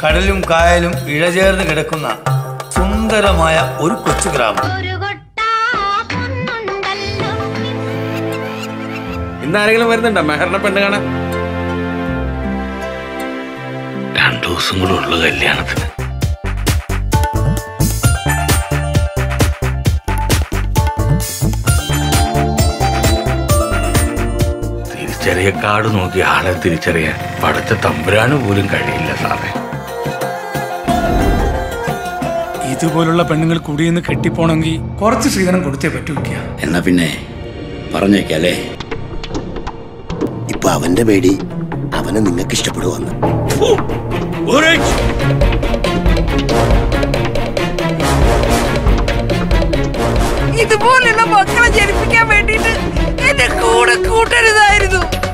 കടലും കായലും ഇഴചേർന്ന് കിടക്കുന്ന സുന്ദരമായ ഒരു കൊച്ചു ഗ്രാമം. ഇന്നാരെങ്കിലും വരുന്നുണ്ടോ മെഹറിനെ പെണ്ണ് കാണാൻ? 2 ദിവസം കൂടെ ഉള്ളു കല്യാണത്തിന്. തിരിച്ചറിയ കാർഡ് നോക്കി ആളെ തിരിച്ചറിയാൻ പടച്ച തമ്പുരാന് പോലും കഴിയില്ല സാറേ. ഇതുപോലുള്ള പെണ്ണുങ്ങൾ കൂടിയെന്ന് കെട്ടിപ്പോണെങ്കിൽ കുറച്ച് ശ്രീധരം കൊടുത്തേ പറ്റൂ. എന്നാ പിന്നെ പറഞ്ഞേക്കല്ലേ, ഇപ്പൊ അവന്റെ പേടി അവനെ നിങ്ങൾക്ക് ഇഷ്ടപ്പെടുവന്ന്. ഇതുപോലുള്ള മക്കളെ ജനിപ്പിക്കാൻ വേണ്ടിട്ട് എന്നെ കൂടെ കൂട്ടരുതായിരുന്നു.